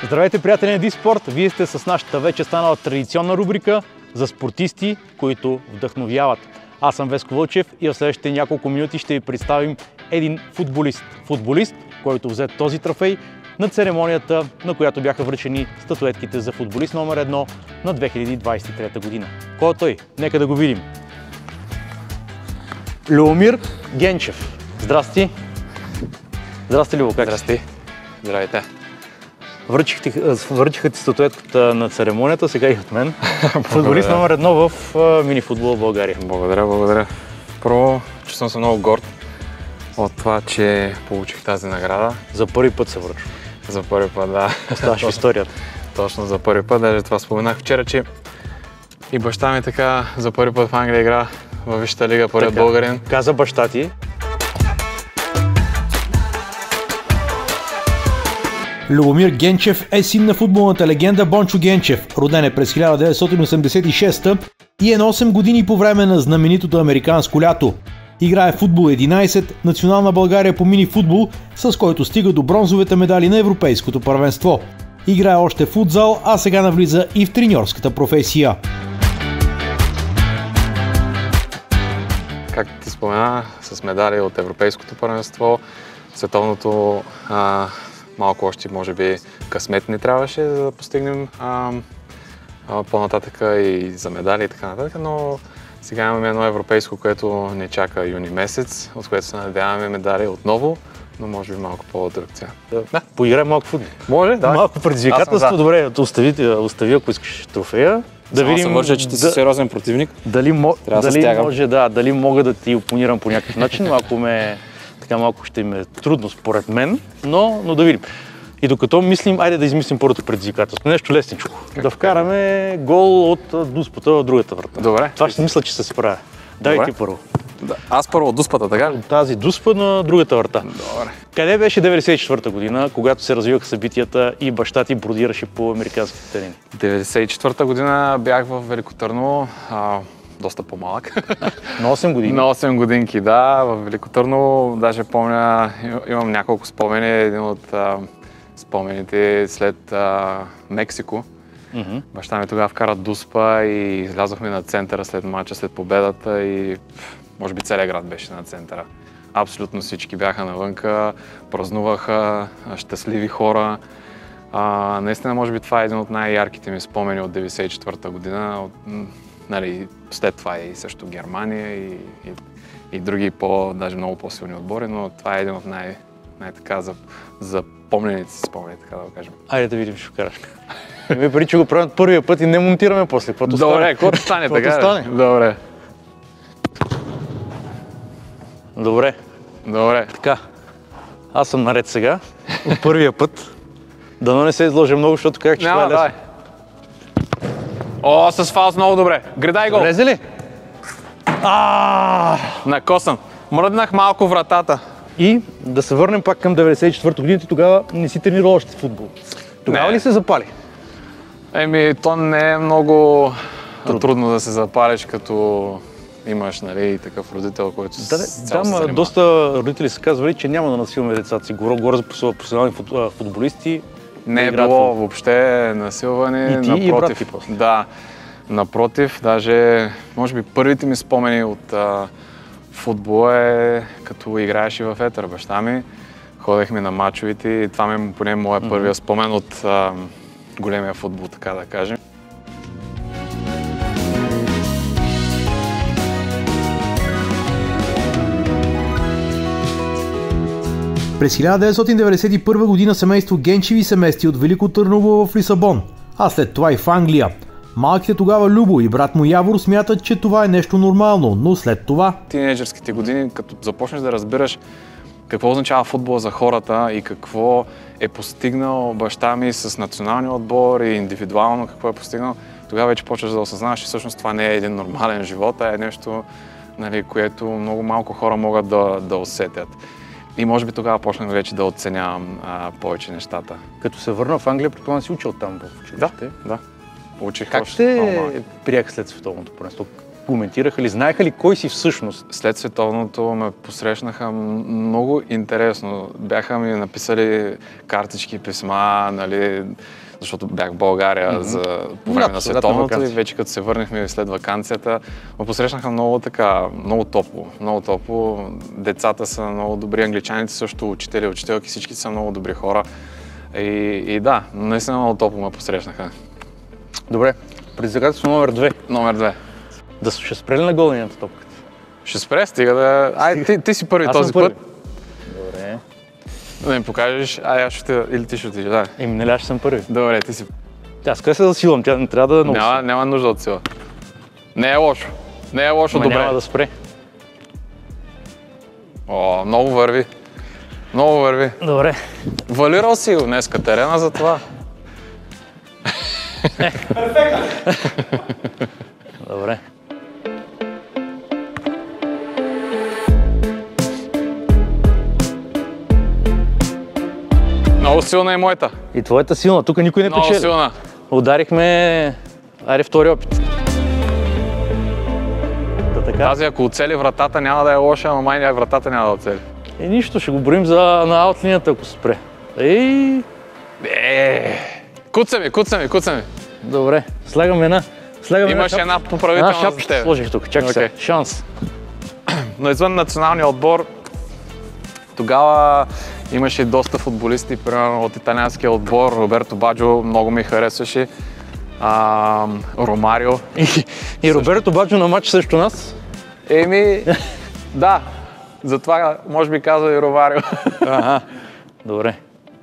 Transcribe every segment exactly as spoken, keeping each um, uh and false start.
Здравейте, приятели на Диспорт! Вие сте с нашата вече станала традиционна рубрика за спортисти, които вдъхновяват. Аз съм Веско Вълчев и в следващите няколко минути ще ви представим един футболист. Футболист, който взе този трофей на церемонията, на която бяха връчени статуетките за футболист номер едно на две хиляди двадесет и трета година. Кой е той? Нека да го видим. Любомир Генчев. Здрасти! Здрасти, Любо, как? Здрасти! Здравейте! Връчиха ти статуетката на церемонията, сега и от мен. Футболист номер едно в мини-футбола в България. Благодаря, благодаря. Първо, чувствам се много горд от това, че получих тази награда. За първи път се връчва. За първи път, да. Оставаш в историята. Точно за първи път. Даже това споменах вчера, че и баща ми така за първи път в Англия игра във Висшата лига, първият българин. Каза баща ти. Любомир Генчев е син на футболната легенда Бончо Генчев. Роден е през хиляда деветстотин осемдесет и шеста и е на осем години по време на знаменитото американско лято. Играе в футбол единадесет, национална България по мини-футбол, с който стига до бронзовите медали на Европейското първенство. Играе още в футзал, а сега навлиза и в треньорската професия. Както ти спомена, с медали от Европейското първенство, световното а... малко още, може би, късмет ни трябваше, за да постигнем по-нататъка и за медали и така нататък, но сега имаме едно европейско, което ни чака юни месец, от което се надяваме медали отново, но може би малко по-дълъг цял. Да, да. Поиграем малко футбол. Може, да. Малко предизвикателство, добре, остави, остави, ако искаш трофея. Да Само видим, се вържа, че ти си да, сериозен противник. Дали, мо, дали, да може, да, дали мога да ти опонирам по някакъв начин, малко ме... Така малко ще им е трудно според мен, но, но да видим. И докато мислим, айде да измислим първото предизвикателство. Нещо лесничко. Да вкараме гол от дуспата в другата врата. Добре. Това ще мисля, че се справя. Дай ти първо. Да. Аз първо от дуспата, така? От тази дуспа на другата врата. Добре. Къде беше деветдесет и четвърта година, когато се развиваха събитията и баща ти бродираше по американските терени? деветдесет и четвърта година бях в Велико Търново. А... доста по-малък. На осем години? На осем годинки, да. В Велико Търново, даже помня, имам няколко спомени. Един от а, спомените след а, Мексико. Mm-hmm. Баща ми тогава вкара дуспа и излязохме на центъра след мача, след победата и може би целият град беше на центъра. Абсолютно всички бяха навънка, празнуваха, щастливи хора. А, наистина, може би това е един от най-ярките ми спомени от деветдесет и четвърта година. От, нали, след това и също Германия и, и, и други по, даже много по-силни отбори, но това е един от най- най-така запомнените си спомени, така да го кажем. Айде да видим, ще вкараш. Ми пари, че го правим първия път и не монтираме после. Каквото Добре, стане. каквото стане, така стане. Добре. Добре. Добре. Така, аз съм наред сега, от първия път. Дано не се изложа много, защото как че това е лесно. О, с фаус много добре. Гредай гол. Влезе ли? Аааа! Накосан. Мръднах малко вратата. И да се върнем пак към деветдесет и четвърта година, ти тогава не си тренирал още футбол. Тогава не. ли се запали? Еми, то не е много трудно, трудно да се запалиш, като имаш, нали, такъв родител, който да, с да, ма, доста родители са казвали, че няма да насилваме децата си. Горе, горе за професионални футболисти. Не е било въобще насилване. И ти, напротив, и брат ти после. Да, напротив, даже, може би, първите ми спомени от а, футбола е като играеш и в етър. Баща ми, ходехме на мачовете и това ми поне моя mm-hmm. първия спомен от а, големия футбол, така да кажем. През хиляда деветстотин деветдесет и първа година семейство Генчеви се мести от Велико Търново в Лисабон, а след това и в Англия. Малките тогава Любо и брат му Явор смятат, че това е нещо нормално, но след това... Тинейджърските години, като започнеш да разбираш какво означава футбол за хората и какво е постигнал баща ми с националния отбор и индивидуално какво е постигнал, тогава вече почваш да осъзнаваш, че всъщност това не е един нормален живот, а е нещо, нали, което много малко хора могат да, да усетят. И може би тогава почнах вече да оценявам а, повече нещата. Като се върна в Англия, предполагам си учил там в училище? Да, да. Учих как още те приеха след световното първенство? коментираха ли? Знаеха ли кой си всъщност? След световното ме посрещнаха много интересно. Бяха ми написали картички, писма, нали, защото бях в България mm-hmm. за, по време да, на световното и вече като се върнахме след ваканцията, ме посрещнаха много така, много топло, много топло. Децата са много добри, англичаните също, учители, учителки, всички са много добри хора. И, и да, наистина много топло ме посрещнаха. Добре, предизвикателство номер две. Номер две. Да ще спре ли на голената топката? Ще спре, стига да... Ай, ти, ти си първи аз този първи. път. Добре. Да ми покажеш, ай аз ще... Или ти ще отидеш, да. Еми, нали аз ще съм първи. Добре, ти си... Тя скъде се засилвам, тя не трябва да... Няма, няма нужда от сила. Не е лошо. Не е лошо, ма добре. Няма да спре. О, много върви. Много върви. Добре. Валирал си го днеска терена за това. Добре. Много силна е моята. И твоята силна, тук никой не Много печели. силна. Ударихме... Аре, втори опит. Да, така. Тази ако оцели вратата няма да е лоша, ама май вратата няма да оцели. И нищо, ще го броим за на аутлинията, ако спре. Ей! Е, куца ми, куца ми, куца ми. Добре, слагаме една. Слагаме Имаш една, една поправителна една за теб. сложих тук, чакай Okay. се. Шанс. Но извън националния отбор, тогава имаше доста футболисти, примерно от италианския отбор. Роберто Баджо много ми харесваше. А, Ромарио. И, и Роберто Баджо на матч срещу нас? Еми, да. Затова може би казва и Ромарио. Ага, добре.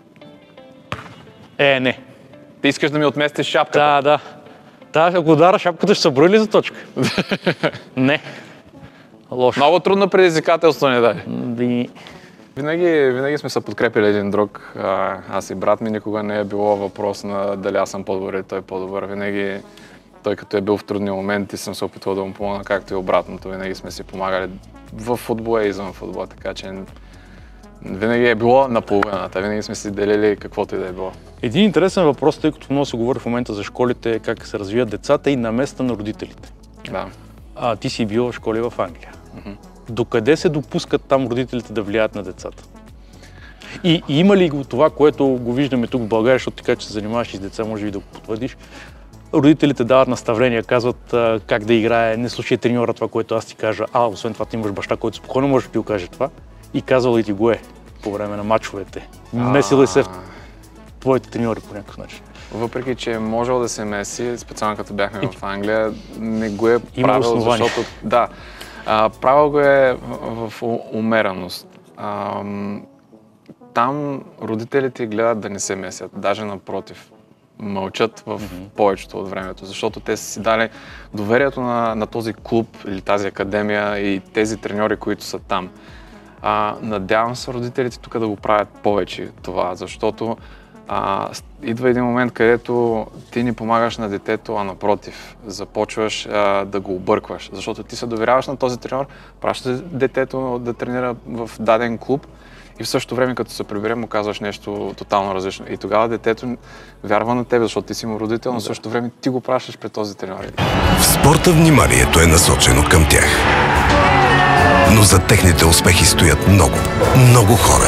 Е, не. Ти искаш да ми отместиш шапката? Да, да. Да, ако удара шапката, ще се брои ли за точка? Не. Лошо. Много трудно предизвикателство ни дай. Би... Винаги, винаги сме се подкрепили един друг. Аз и брат ми никога не е било въпрос на дали аз съм по-добър или той е по-добър. Винаги той като е бил в трудни моменти съм се опитвал да му помогна, както и обратното. Винаги сме си помагали в футбола и извън футбола, така че винаги е било на половината. Винаги сме си делили каквото и да е било. Един интересен въпрос, тъй като много се говори в момента за школите, как се развиват децата и наместа на родителите. Да. А, ти си бил в школи в Англия. Mm-hmm. Докъде се допускат там родителите да влияят на децата? И, и има ли го това, което го виждаме тук в България, защото така, че се занимаваш и с деца, може би да го потвърдиш? Родителите дават наставления, казват а, как да играе, не слушай треньора това, което аз ти кажа. А, освен това ти имаш баща, който спокойно може да ти го каже това. И казал ли ти го е по време на мачовете? Месил ли се в твоите треньори по някакъв начин? Въпреки, че е можел да се меси, специално като бяхме в Англия, не го е правил, защото... Да, а, правил го е в, в умереност. А, там родителите гледат да не се месят, даже напротив. Мълчат в mm-hmm. повечето от времето, защото те са си дали доверието на, на този клуб или тази академия и тези треньори, които са там. А, надявам се родителите тук да го правят повече това, защото а, идва един момент, където ти не помагаш на детето, а напротив, започваш а, да го объркваш, защото ти се доверяваш на този треньор, пращаш детето да тренира в даден клуб и в същото време, като се прибере, му казваш нещо тотално различно. И тогава детето вярва на тебе, защото ти си му родител, но в същото време ти го пращаш пред този треньор. В спорта вниманието е насочено към тях. Но за техните успехи стоят много, много хора.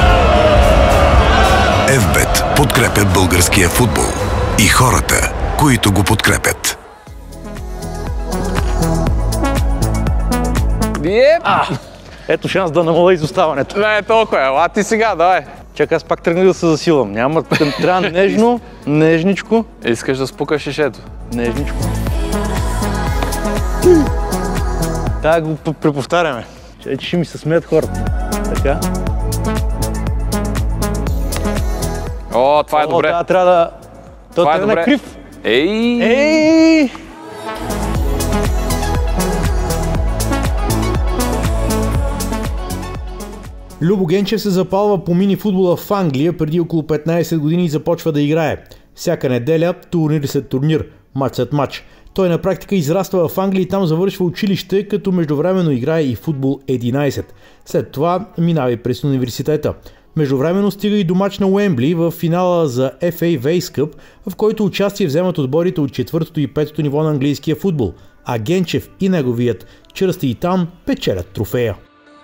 Еф бет подкрепя българския футбол и хората, които го подкрепят. Yep. А, ето шанс да намаля изоставането. Не, толкова е. Ела ти сега, давай. Чакай, аз пак тръгнах да се засилвам. Няма, трябва нежно, нежничко. Искаш да спукаш шишето? Нежничко. Така го преповтаряме. Че ще ми се смеят хората. Така. О, това е О, добре. Това трябва да... То Това е трябва добре. на крив. Ей! Ей! Любо Генчев се запалва по мини футбола в Англия преди около петнайсет години и започва да играе. Всяка неделя, турнир след турнир, мач след мач. Той на практика израства в Англия и там завършва училище, като междувременно играе и футбол единайсет. След това минава и през университета. Междувременно стига и до мач на Уембли в финала за Еф Ей Вейс Къп, в който участие вземат отборите от четвъртото и петото ниво на английския футбол. а Генчев и неговият Чръсти Итан печелят трофея.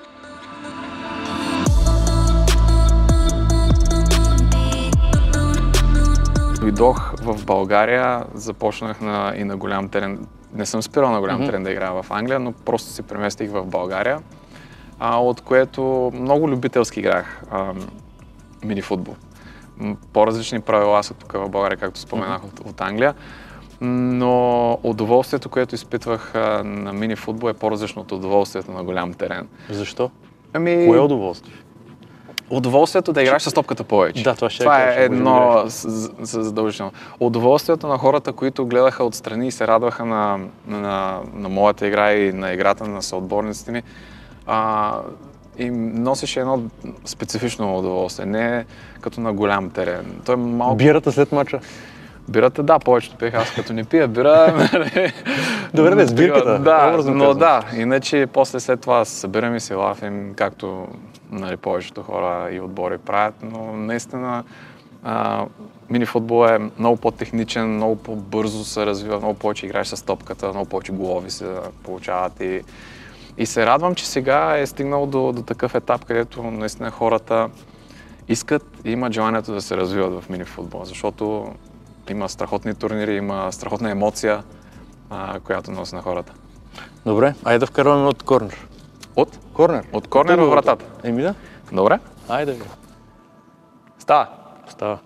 Дойдох в България, започнах на, и на голям терен. Не съм спирал на голям mm-hmm. терен да играя в Англия, но просто се преместих в България, а, от което много любителски играх а, мини-футбол. По-различни правила са тук в България, както споменах mm-hmm. от, от Англия, но удоволствието, което изпитвах а, на мини-футбол е по-различно от удоволствието на голям терен. Защо? Ами... Кое е удоволствие? Удоволствието да играеш с топката повече. Да, това ще това е, е едно задължително. Удоволствието на хората, които гледаха отстрани и се радваха на, на, на моята игра и на играта на съотборниците ми, а, им носеше едно специфично удоволствие, не като на голям терен. Той е малко... Бирата след мача? Бирата, да, повечето пиех. Аз като не пия бира... Добре, не, с бирката. Да, но да, иначе после след това се събираме и се лафим, както нали, повечето хора и отбори правят, но наистина а, мини-футбол е много по-техничен, много по-бързо се развива, много повече играеш с топката, много повече голови се получават и, и се радвам, че сега е стигнал до, до такъв етап, където наистина хората искат и имат желанието да се развиват в мини-футбол, защото има страхотни турнири, има страхотна емоция, а, която носи на хората. Добре, айде да вкарваме от корнер. От? Корнер. От корнер във вратата. Еми да. Добре. Айде бе. Става. Става.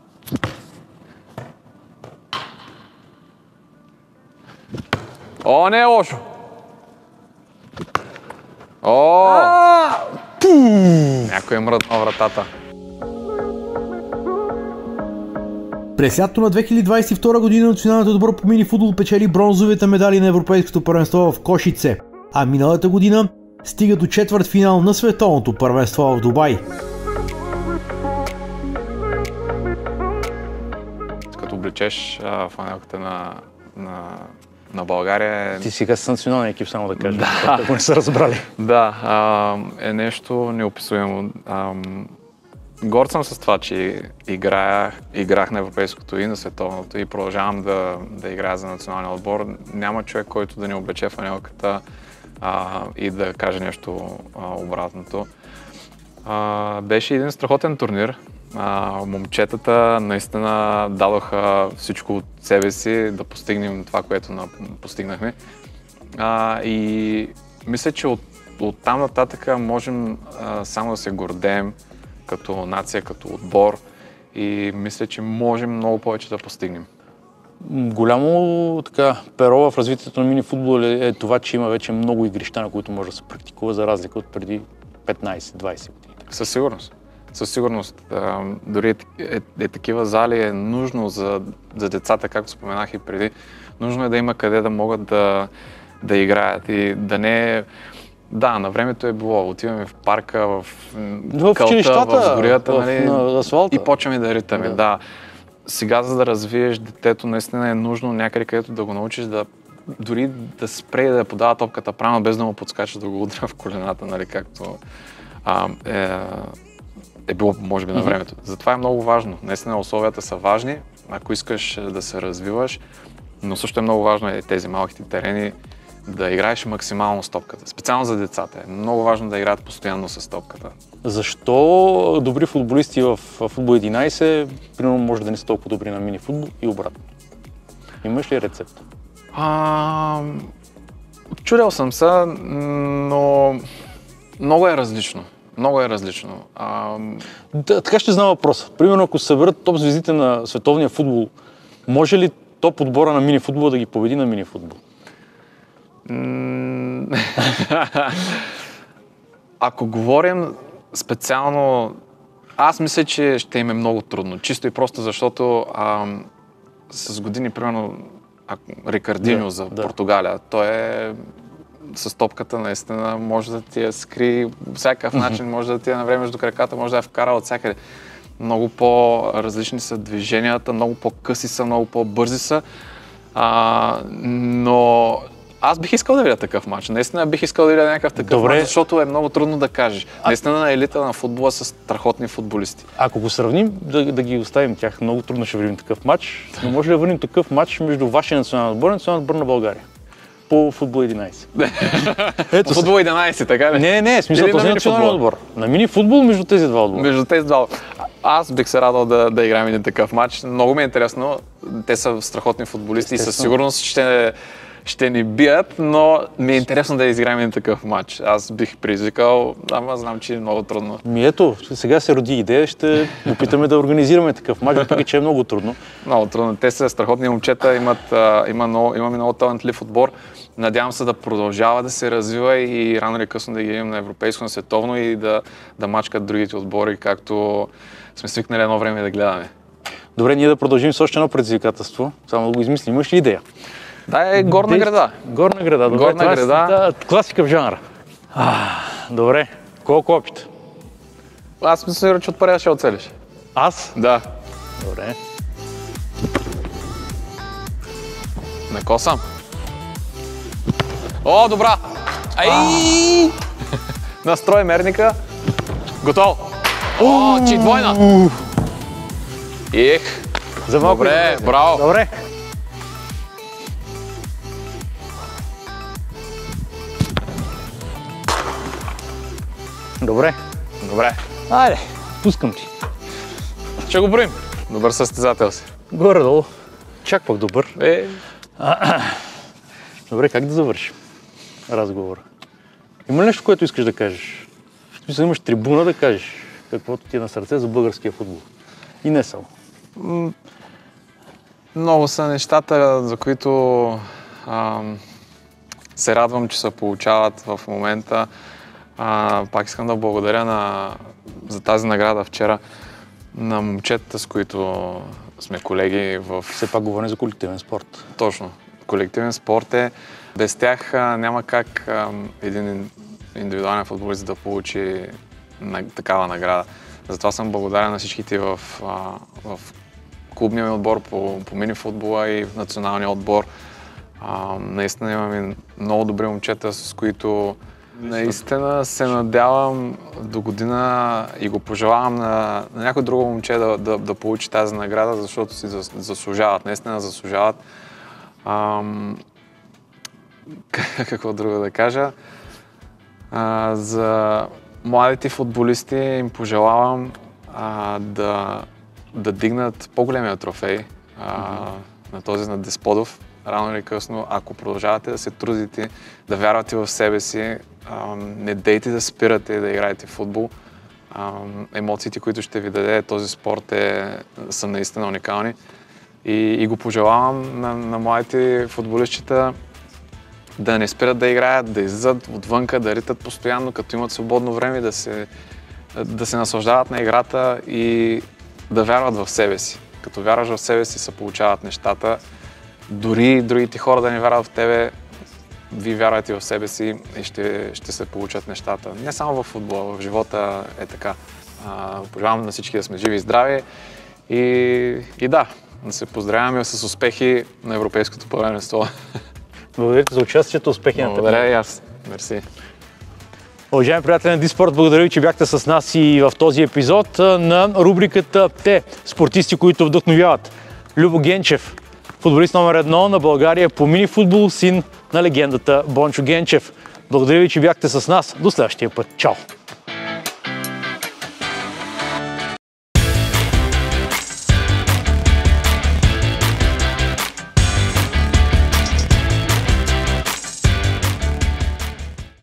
О, не е лошо. О! Някой е мръднал вратата. През лятото на две хиляди двадесет и втора година националният отбор по мини-футбол печели бронзовите медали на Европейското първенство в Кошице, а миналата година стига до четвъртфинал на Световното първенство в Дубай. Като облечеш фанелката на, на, на България... Ти сега с националния екип, само да кажем, да. Ако не са разбрали. Да, а, е нещо неописуемо. А, горд съм с това, че играях, играх на европейското и на световното и продължавам да, да играя за националния отбор. Няма човек, който да не облече фанелката а, и да каже нещо а, обратното. А, беше един страхотен турнир. А, момчетата наистина дадоха всичко от себе си да постигнем това, което на, постигнахме. А, и мисля, че от, от там нататък можем а, само да се гордеем като нация, като отбор и мисля, че можем много повече да постигнем. Голямо така перо в развитието на мини-футбол е това, че има вече много игрища, на които може да се практикува, за разлика от преди петнайсет-двайсет години. Със сигурност. Със сигурност. А, дори е, е, е такива зали е нужно за, за децата, както споменах и преди. Нужно е да има къде да могат да, да играят и да не е... Да, на времето е било. Отиваме в парка, в, в кълта, в сгорията, нали, на асфалта. И почваме да ритаме. Да. Да. Сега, за да развиеш детето, наистина е нужно някъде, където да го научиш да дори да спре да подава топката правилно, без да му подскача да го удря в колената, нали, както а, е, е било, може би, на времето. Затова е много важно. Наистина условията са важни, ако искаш да се развиваш, но също е много важно и тези малките терени да играеш максимално с топката. Специално за децата е много важно да играят постоянно с топката. Защо добри футболисти в футбол единайсет, примерно, може да не са толкова добри на мини-футбол и обратно? Имаш ли рецепт? А, чудел съм се, но много е различно. Много е различно. А... Да, така ще знам въпроса. Примерно, ако се съберат топ звездите на световния футбол, може ли топ отбора на мини-футбол да ги победи на мини-футбол? Ако говорим специално, аз мисля, че ще им е много трудно. Чисто и просто защото а, с години, примерно, Рикардиньо да, за да. Португалия, той е с топката наистина може да ти я скри всякакъв начин, може да ти я навреме между краката, може да я вкара от всякъде. Много по-различни са движенията, много по-къси са, много по-бързи са, а, но аз бих искал да видя такъв матч. Наистина бих искал да видя някакъв такъв Добре. матч, защото е много трудно да кажеш. Наистина на елита на футбола са страхотни футболисти. Ако го сравним, да, да ги оставим тях, много трудно ще видим такъв матч, но може ли да върнем такъв матч между вашия национален отбор и национален отбор на България? по футбол единайсет. Ето, футбол единайсет, така ли? Не, не, смисъл, този е национален отбор. На мини футбол между тези два отбора. Между тези два. Аз бих се радвал да, да играем един такъв матч. Много ми е интересно. Те са страхотни футболисти и със сигурност ще, ще ни бият, но ми е интересно да изиграем един такъв матч. Аз бих предизвикал, ама знам, че е много трудно. Ми ето, сега се роди идея, ще опитаме да организираме такъв матч, въпреки че е много трудно. Много трудно. Те са страхотни момчета, имат, а, има много, имаме много талантлив отбор. Надявам се да продължава да се развива и рано или късно да ги видим на европейско, на световно и да, да мачкат другите отбори, както сме свикнали едно време да гледаме. Добре, ние да продължим с още едно предизвикателство. Само да го измислим. Имаш ли идея? Да, е горна града. Горна града. Добре, горна това града. Е, да, класика в жанра. А, добре. Колко опит? Аз мисля, че от първия ще оцелиш. Аз? Да. Добре. Накосам. О, добра! Ай! Настрой мерника. Готово. О, чи двойна. Ех. За малко. Добре, браво. Добре. Добре. Добре. Айде, пускам ти. Ще го броим. Добър състезател си. Горе-долу. Чак пък добър. Е. Добре, как да завършим разговора? Има ли нещо, което искаш да кажеш? В смисъл, имаш трибуна да кажеш каквото ти е на сърце за българския футбол. И не само. Много са нещата, за които ам, се радвам, че се получават в момента. А, пак искам да благодаря на, за тази награда вчера на момчетата, с които сме колеги в... Все пак говорим за колективен спорт. Точно. Колективен спорт е. Без тях а, няма как а, един индивидуален футболист да получи на, такава награда. Затова съм благодарен на всичките в, а, в клубния ми отбор по, по мини-футбола и в националния отбор. А, наистина имаме много добри момчета, с които наистина се надявам до година и го пожелавам на, на някой друго момче да, да, да получи тази награда, защото си заслужават, наистина заслужават. Ам... Какво друго да кажа? А, за младите футболисти им пожелавам а, да, да дигнат по-големия трофей а, mm-hmm. на този на Десподов. Рано или късно, ако продължавате да се трудите, да вярвате в себе си, а, не дейте да спирате да играете в футбол. А, емоциите, които ще ви даде този спорт е, са наистина уникални. И, и го пожелавам на, на младите футболистчета да не спират да играят, да излизат отвънка, да ритат постоянно, като имат свободно време, да се, да се наслаждават на играта и да вярват в себе си. Като вярваш в себе си, се получават нещата. Дори другите хора да не вярват в тебе, вие вярвате в себе си и ще, ще се получат нещата. Не само в футбола, в живота е така. Пожелавам на всички да сме живи и здрави и, и да, да се поздравяваме с успехи на Европейското първенство. Благодаря за участието, успехи на теб. Благодаря и аз. Мерси. Уважаеми приятели на Диспорт, благодаря ви, че бяхте с нас и в този епизод на рубриката Те, спортисти, които вдъхновяват. Любо Генчев, футболист номер едно на България по мини-футбол, син на легендата Бончо Генчев. Благодаря ви, че бяхте с нас. До следващия път. Чао!